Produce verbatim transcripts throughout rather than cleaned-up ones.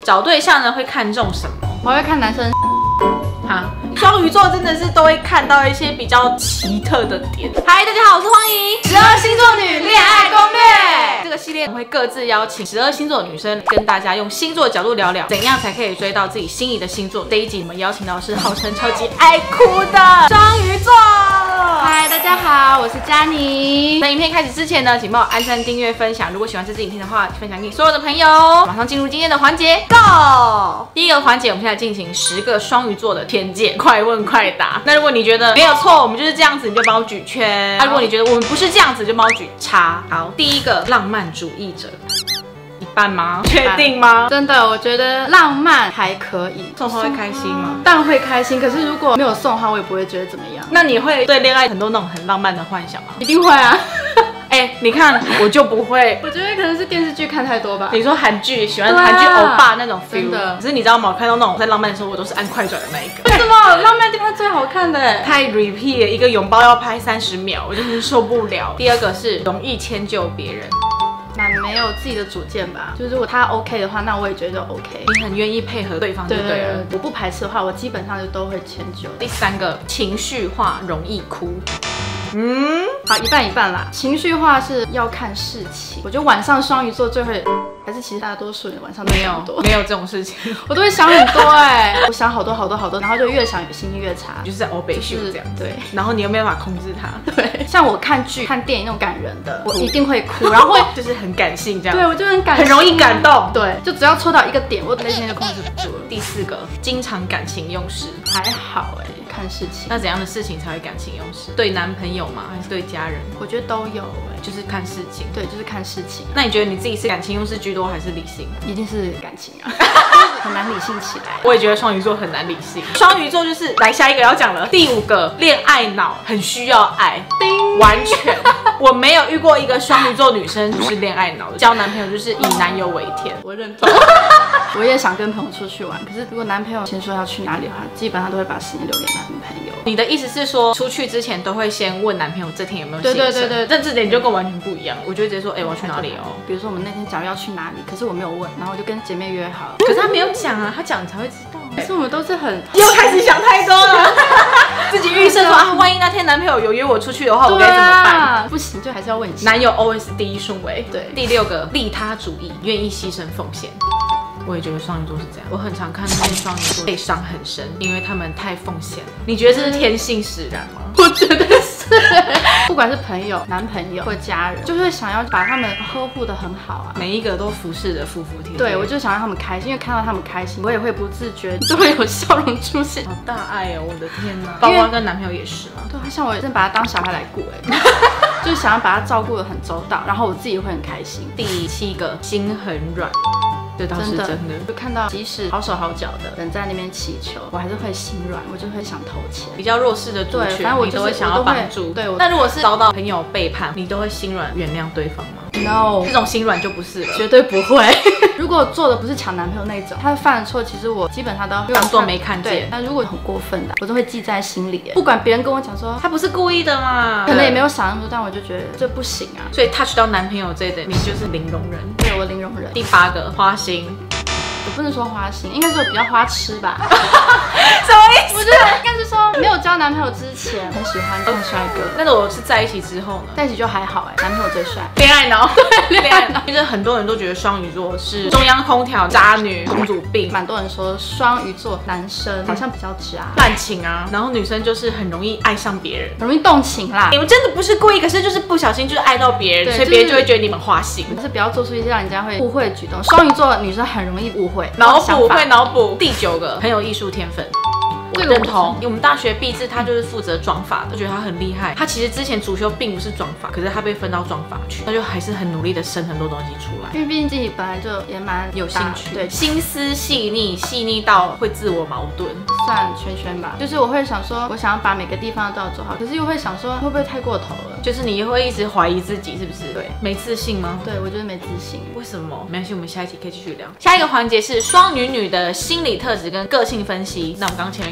找对象呢会看重什么？ 我会看男生。 哈，双鱼座真的是都会看到一些比较奇特的点。嗨，大家好，我是荒怡，十二星座女恋爱攻略。这个系列我们会各自邀请十二星座的女生跟大家用星座的角度聊聊，怎样才可以追到自己心仪的星座。这一集我们邀请到的是号称超级爱哭的双鱼座。 嗨，大家好，我是佳妮。 在影片开始之前呢，请帮我按赞、订阅、分享。如果喜欢这支影片的话，分享给所有的朋友。马上进入今天的环节 ，Go！ 第一个环节，我们现在进行十个双鱼座的天见，快问快答。那如果你觉得没有错，我们就是这样子，你就帮我举圈；那、啊、如果你觉得我们不是这样子，就帮我举叉。好，第一个浪漫主义者。一半吗？确定吗？ 真的，我觉得浪漫还可以。 送花会开心吗？ 当然会开心，可是如果没有送花，我也不会觉得怎么样。 那你会对恋爱很多那种很浪漫的幻想吗？ 一定会啊。 哎、欸，你看我就不会。 我觉得可能是电视剧看太多吧。 你说韩剧，喜欢韩剧欧巴那种 feel 的。 可是你知道吗？我看到那种在浪漫的时候，我都是按快转的那一个。 为什么？浪漫地方最好看的。 太 repeat 了，一个拥抱要拍三十秒，我真是受不了。第二个是容易迁就别人。 蛮没有自己的主见吧，就是如果他 OK 的话，那我也觉得 OK。 你很愿意配合对方就对了。对对对， 我不排斥的话，我基本上就都会迁就。 第三个，情绪化，容易哭。嗯， 好，一半一半啦。情绪化是要看事情，我觉得晚上双鱼座最会，还是其实大多数人晚上都没有没有这种事情， 我都会想很多哎、欸，我想好多好多好多，然后就越想心情越差， 就是在欧北秀这样。 对， 然后你又没办法控制它。 对，像我看剧、看电影那种感人的，我一定会哭，然后会就是很感性这样。 对，我就很感， 很容易感动。 对，就只要戳到一个点，我那天就控制不住了。 第四个，经常感情用事， 还好哎、欸，看事情。 那怎样的事情才会感情用事？对男朋友吗？还是对家人？ 我觉得都有哎、欸， 就是看事情。 对，就是看事情、啊。 那你觉得你自己是感情用事居多还是理性？ 一定是感情啊，很难理性起来。 我也觉得双鱼座很难理性。双鱼座就是来下一个要讲了，第五个恋爱脑，很需要爱， 叮， 完全。我没有遇过一个双鱼座女生是恋爱脑的，交男朋友就是以男友为天。 我认同。我也想跟朋友出去玩，可是如果男朋友先说要去哪里的话，基本上都会把时间留给男朋友。 你的意思是说，出去之前都会先问男朋友这天有没有行程？ 对对对对， 但这点就跟我完全不一样。我就会直接说，哎、欸，我要去哪里哦。 比如说我们那天假如要去哪里，可是我没有问，然后我就跟姐妹约好了， 可是他没有讲啊，他讲你才会知道。 可是我们都是很又开始想太多了，自己预设说啊，万一那天男朋友有约我出去的话，我该怎么办？ 啊、不行，就还是要问一下。 男友 always 第一顺位。 对， 第六个利他主义，愿意牺牲奉献。我也觉得双鱼座是这样，我很常看那些双鱼座被伤很深，因为他们太奉献了。你觉得这是天性使然吗？ 我觉得是，不管是朋友、男朋友或家人，就是想要把他们呵护得很好啊， 每一个都服侍的服服帖帖。 对，我就想让他们开心，因为看到他们开心，我也会不自觉就会有笑容出现。 好大爱哦，我的天哪！包括跟男朋友也是吗？ 对，像我真的把他当小孩来顾哎、欸，就是想要把他照顾得很周到，然后我自己会很开心。 第七个，心很软。这倒是真的， 就看到即使好手好脚的人在那边祈求，我还是会心软，我就会想投钱。 比较弱势的族群，反正我、就是、都会想要帮助。对，那如果是遭到朋友背叛，你都会心软原谅对方吗 ？No， 这种心软就不是了， 绝对不会。如果做的不是抢男朋友那种，他犯了错，其实我基本上都当做没看见。 但如果很过分的，我都会记在心里。不管别人跟我讲说他不是故意的嘛， 可能也没有想那么多，但我就觉得这不行啊。 所以 touch 到男朋友这一点，你就是零容忍。 对，我零容忍。 第八个，花心。 我不能说花心，应该说比较花痴吧。 什么意思？ 我觉得应该是说没有交男朋友之前很喜欢看帅哥， 但是我是在一起之后呢， 在一起就还好哎、欸，男朋友最帅。 恋爱脑，对，恋爱脑。其实很多人都觉得双鱼座是中央空调、渣女、公主病， 蛮多人说双鱼座男生好像比较渣、 滥情啊，然后女生就是很容易爱上别人， 很容易动情啦。 你们真的不是故意，可是就是不小心就是爱到别人，所以别人就会觉得你们花心。 可是不要做出一些让人家会误会的举动。双鱼座女生很容易误会。 脑补会脑补。第九个，很有艺术天分。我认同，我们大学毕制他就是负责妆发的，我觉得他很厉害。他其实之前主修并不是妆发，可是他被分到妆发去，他就还是很努力的生很多东西出来。 因为毕竟自己本来就也蛮有兴趣， 对， 心思细腻，细腻到会自我矛盾， 算圈圈吧。就是我会想说，我想要把每个地方都要做好，可是又会想说会不会太过头了？ 就是你会一直怀疑自己是不是？ 对， 没自信吗？ 对，我觉得没自信。 为什么？没关系，我们下一题可以继续聊。下一个环节是双鱼女的心理特质跟个性分析。那我们刚刚前面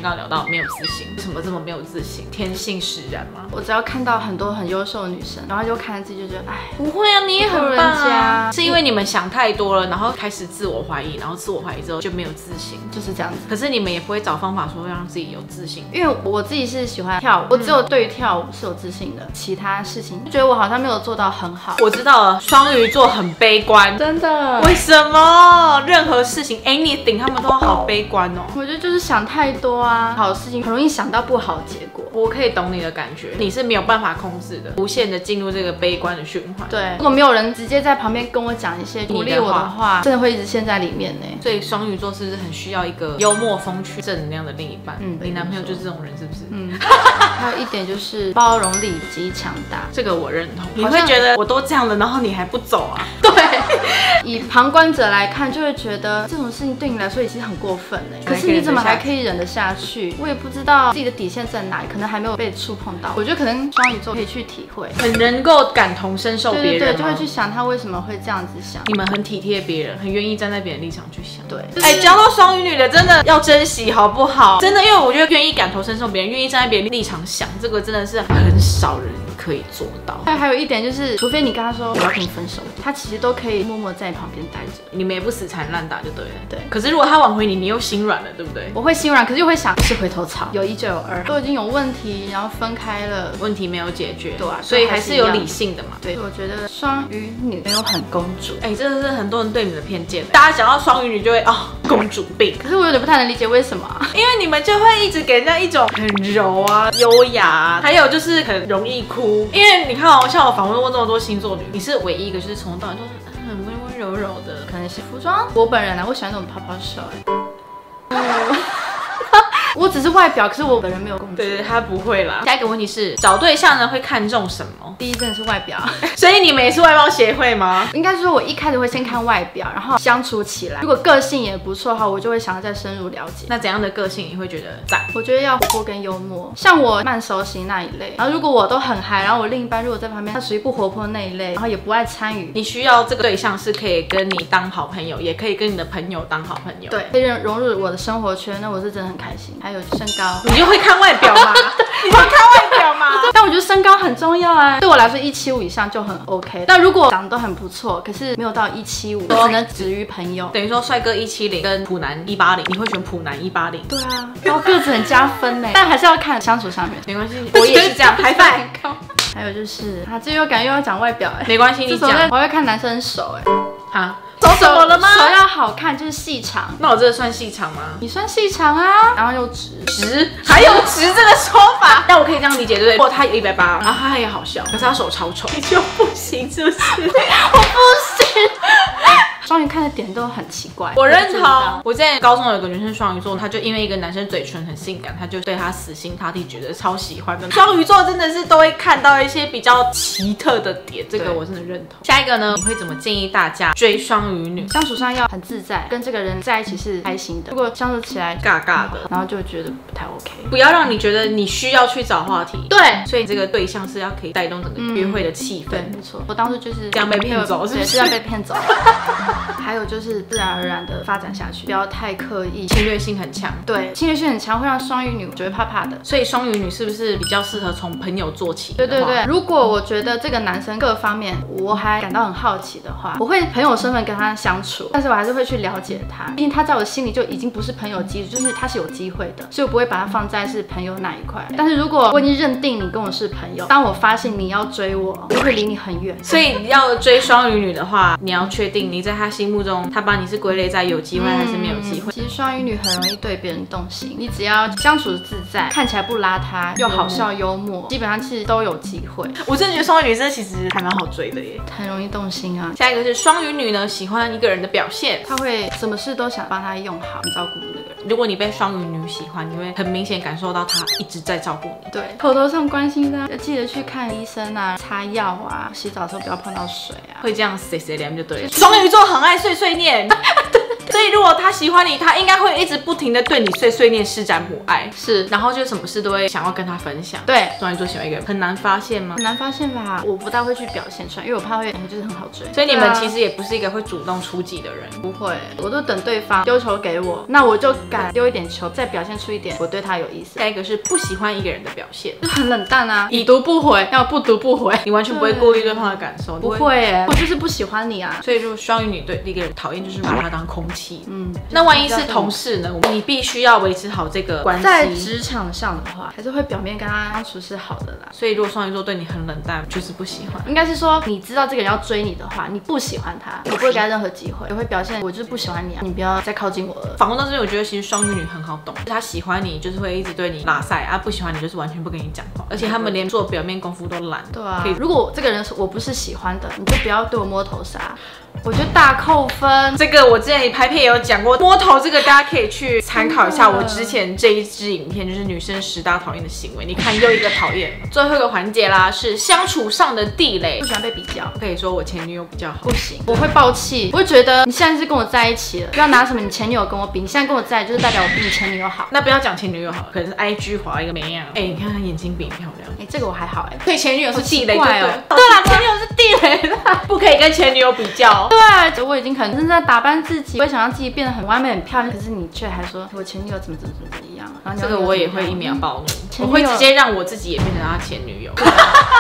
刚刚聊到没有自信，为什么这么没有自信？天性使然吗？ 我只要看到很多很优秀的女生，然后就看着自己就觉得，哎， 不会啊，你也很棒啊。 是因为你们想太多了，然后开始自我怀疑，然后自我怀疑之后就没有自信， 就是这样子。 可是你们也不会找方法说让自己有自信， 因为我自己是喜欢跳舞，我只有对于跳舞是有自信的，其他事情觉得我好像没有做到很好。 我知道了，双鱼座很悲观， 真的。 为什么？任何事情 anything 他们都好悲观哦。 我觉得就是想太多啊，好事情很容易想到不好结果。 我可以懂你的感觉，你是没有办法控制的，无限的进入这个悲观的循环。 对，如果没有人直接在旁边跟我讲一些鼓励我的话，真的会一直陷在里面呢。 所以双鱼座是不是很需要一个幽默风趣、正能量的另一半？嗯，你男朋友就是这种人是不是？嗯。 还有一点就是包容力极强大， 这个我认同。你会觉得我都这样了，然后你还不走啊？ 对。以旁观者来看，就会觉得这种事情对你来说已经很过分了。可是你怎么还可以忍得下去？我也不知道自己的底线在哪里，可能还没有被触碰到。我觉得可能双鱼座可以去体会， 很能够感同身受别人。 对对对，就会去想他为什么会这样子想。 你们很体贴别人，很愿意站在别人立场去想。 对， 哎，交到双鱼女的真的要珍惜，好不好？真的，因为我觉得愿意感同身受别人，愿意站在别人立场想，这个真的是很少人可以做到。 还还有一点就是，除非你跟他说我要跟你分手，他其实都可以默默在你旁边待着， 你们也不死缠烂打就对了。 对。 可是如果他挽回你，你又心软了，对不对？ 我会心软，可是又会想是回头草，有一就有二，都已经有问题，然后分开了， 问题没有解决， 对啊， 所以还是有理性的嘛。 对，我觉得双鱼女没有很公主， 哎，真的是很多人对你的偏见。大家讲到双鱼女就会哦公主病， 可是我有点不太能理解为什么， 因为你们就会一直给人家一种很柔啊、优雅啊，还有就是很容易哭。因为你看哦，像我访问过这么多星座女，你是唯一一个就是从头到尾都是很温温柔柔的。 可能是服装，我本人啊，我喜欢那种泡泡袖，哎。我只是外表，可是我本人没有公主。 对对，他不会啦。下一个问题是，找对象呢会看重什么？ 第一真的是外表， 所以你们也是外貌协会吗？ 应该说，我一开始会先看外表，然后相处起来，如果个性也不错的话，我就会想要再深入了解。 那怎样的个性你会觉得赞？ 我觉得要活泼跟幽默，像我慢熟型那一类。然后如果我都很嗨，然后我另一半如果在旁边，他属于不活泼那一类，然后也不爱参与。 你需要这个对象是可以跟你当好朋友，也可以跟你的朋友当好朋友。 对，可以融入我的生活圈，那我是真的很开心。还有身高。 你就会看外表吗？你会看外表吗？ 但我觉得身高很重要啊，对我来说一七五以上就很 OK。但如果长得都很不错，可是没有到一七五，只能止于朋友。 等于说帅哥一七零跟普男一八零，你会选普男一八零？ 对啊，高个子很加分呢，但还是要看相处上面。 没关系，我也是这样排饭。 还有就是他这又感觉又要讲外表哎， 没关系，你讲。 我会看男生手哎。 好。手怎么了吗？ 手要好看，就是细长。 那我这个算细长吗？ 你算细长啊，然后又直， 直还有直这个说法，但我可以这样理解，对不对？如果他有一百八，然后他也好笑，可是他手超丑，你就不行，是不是？ 我不行。双鱼看的点都很奇怪， 我认同。我之前高中有个女生双鱼座，她就因为一个男生嘴唇很性感，她就对他死心塌地，觉得超喜欢的。双鱼座真的是都会看到一些比较奇特的点，这个我真的认同。下一个呢，你会怎么建议大家追双鱼女？ 相处上要很自在，跟这个人在一起是开心的。如果相处起来尬尬的， 然后就觉得不太 OK， 不要让你觉得你需要去找话题。 对， 所以这个对象是要可以带动整个约会的气氛。 对，没错。我当时就是这样被骗走，是不是？ 这样被骗走。还有就是自然而然的发展下去，不要太刻意， 侵略性很强。 对，侵略性很强会让双鱼女觉得怕怕的。 所以双鱼女是不是比较适合从朋友做起？ 对对对，如果我觉得这个男生各方面我还感到很好奇的话，我会朋友身份跟他相处，但是我还是会去了解他，毕竟他在我心里就已经不是朋友基础，就是他是有机会的，所以我不会把他放在是朋友那一块。但是如果我已经认定你跟我是朋友，当我发现你要追我，我会离你很远。 所以要追双鱼女的话，你要确定你在他心目中，他把你是归类在有机会还是没有机会。 其实双鱼女很容易对别人动心，你只要相处自在，看起来不邋遢，又好笑幽默，基本上其实都有机会。 我真的觉得双鱼女生其实还蛮好追的耶， 很容易动心啊。 下一个是双鱼女呢，喜欢一个人的表现， 她会什么事都想帮他用好，照顾那个人。 如果你被双鱼女喜欢，你会很明显感受到她一直在照顾你。 对，口头上关心她，记得去看医生啊，擦药啊，洗澡的时候不要碰到水啊， 会这样碎碎念就对了。双鱼座很爱碎碎念。所以以如果他喜欢你，他应该会一直不停的对你碎碎念、施展母爱， 是， 然后就什么事都会想要跟他分享。 对， 双鱼座喜欢一个人很难发现吗？ 很难发现吧？我不大会去表现出来，因为我怕会感觉就是很好追。 所以你们其实也不是一个会主动出击的人。 不会，我都等对方丢球给我，那我就敢丢一点球，再表现出一点我对他有意思。 下一个是不喜欢一个人的表现， 就很冷淡啊，已读不回，要不读不回， 你完全不会顾虑对方的感受。 不会耶，我就是不喜欢你啊。 所以就双鱼女对一个人讨厌就是把他当空气。嗯，那万一是同事呢？你必须要维持好这个关系。 在职场上的话，还是会表面跟他相处是好的啦。 所以如果双鱼座对你很冷淡，就是不喜欢。 应该是说，你知道这个人要追你的话，你不喜欢他，我不会给他任何机会，我会表现我就是不喜欢你啊，你不要再靠近我了。 访问到这边，我觉得其实双鱼女很好懂，她喜欢你就是会一直对你拉塞啊，不喜欢你就是完全不跟你讲话，而且他们连做表面功夫都懒。 对啊，如果这个人是我不是喜欢的，你就不要对我摸头杀。我觉得大扣分。 这个我之前拍片也有讲过，摸头这个大家可以去参考一下我之前这一支影片，就是女生十大讨厌的行为。你看又一个讨厌。最后一个环节啦，是相处上的地雷。 不喜欢被比较， 可以说我前女友比较好。 不行，我会爆气，我会觉得你现在是跟我在一起了，不要拿什么你前女友跟我比，你现在跟我在就是代表我比你前女友好。 那不要讲前女友好了，可能是 I G 滑一个没样。哎、欸，你看她眼睛比你漂亮。 哎、欸，这个我还好哎、欸。 对，前女友是地雷， 怪哦。 对啦，前女友是地雷啦，不可以跟前女友比较。 对，我已经可能正在打扮自己，我也想让自己变得很完美、很漂亮，可是你却还说我前女友怎么怎么怎么怎么样。然后这个我也会一秒暴怒，我会直接让我自己也变成他前女友。 对。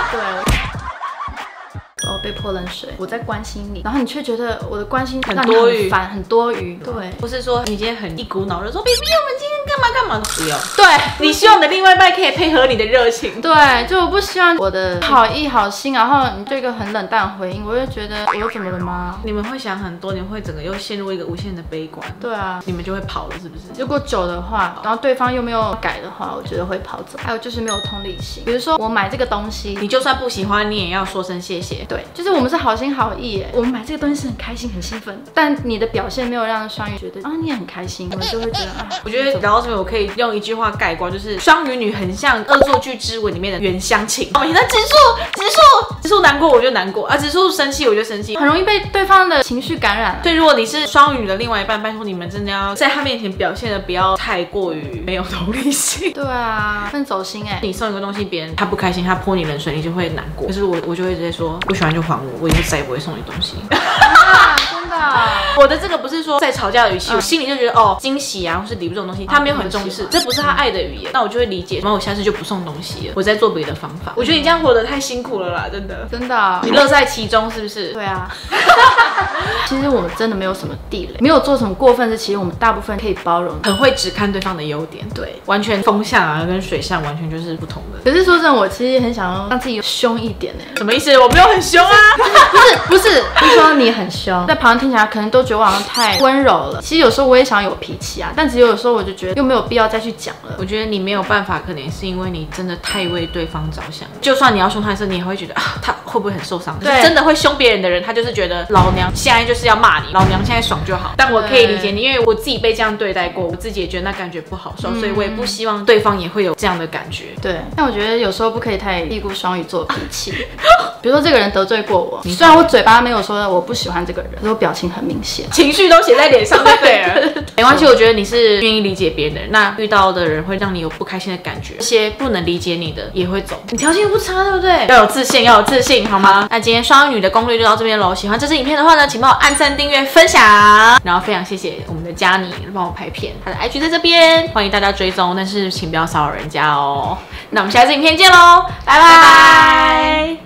哦，被泼冷水，我在关心你，然后你却觉得我的关心很多余， 烦，很多余。对， 不是说你今天很一股脑的说 ，baby， 我们今天干嘛干嘛都不要。 对， 你希望你的另外一半可以配合你的热情。 对，就我不希望我的好意好心，然后你就一个很冷淡的回应，我就觉得我怎么了吗？ 你们会想很多，你们会整个又陷入一个无限的悲观。 对啊， 你们就会跑了，是不是？ 如果久的话，然后对方又没有改的话，我觉得会跑走。还有就是没有同理心，比如说我买这个东西， 你就算不喜欢，你也要说声谢谢。 对，就是我们是好心好意耶，我们买这个东西是很开心很兴奋，但你的表现没有让双鱼觉得啊你也很开心，我们就会觉得啊。 我觉得聊到这边，我可以用一句话概括，就是双鱼女很像恶作剧之吻里面的袁湘琴。我每天在植树植树植树难过我就难过啊，植树生气我就生气， 很容易被对方的情绪感染。 对，如果你是双鱼女的另外一半，拜托你们真的要在他面前表现的不要太过于没有同理心。 对啊，很走心哎。 你送一个东西，别人他不开心，他泼你冷水，你就会难过。可是我我就会直接说不喜欢就还我，我以后再也不会送你东西。 啊，真的。 我的这个不是说在吵架的语气，嗯、我心里就觉得哦，惊喜啊，或是礼物这种东西，他没有很重视，这不是他爱的语言，那我就会理解，然后我下次就不送东西了，我再做别的方法。我觉得你这样活得太辛苦了啦，真的， 真的， 你乐在其中是不是？ 对啊。其实我们真的没有什么地雷，没有做什么过分事，其实我们大部分可以包容， 很会只看对方的优点，对，完全风向啊跟水象完全就是不同的。 可是说真的，我其实很想要让自己凶一点呢。 什么意思？我没有很凶啊。 不是不是，不是说你很凶，在旁人听起来可能都觉得我好像太温柔了。其实有时候我也想有脾气啊，但只有有时候我就觉得又没有必要再去讲了。 我觉得你没有办法，可能是因为你真的太为对方着想。就算你要凶他一次，你也会觉得啊，他会不会很受伤？对，真的会凶别人的人，他就是觉得老娘现在就是要骂你，老娘现在爽就好。但我可以理解你，因为我自己被这样对待过，我自己也觉得那感觉不好受，嗯、所以我也不希望对方也会有这样的感觉。 对，但我觉得有时候不可以太低估双鱼座脾气。比如说这个人得罪过我，虽然我嘴巴没有说我不喜欢这个人，可是我表情很明显， 情绪都写在脸上，对不对？没关系，我觉得你是愿意理解别人的人。那遇到的人会让你有不开心的感觉，这些不能理解你的也会走。你条件不差，对不对？要有自信，要有自信，好吗？那今天双鱼女的攻略就到这边喽。喜欢这支影片的话呢，请帮我按赞、订阅、分享。然后非常谢谢我们的佳妮帮我拍片，她的 I G 在这边，欢迎大家追踪，但是请不要骚扰人家哦。那我们下次影片见喽，拜拜。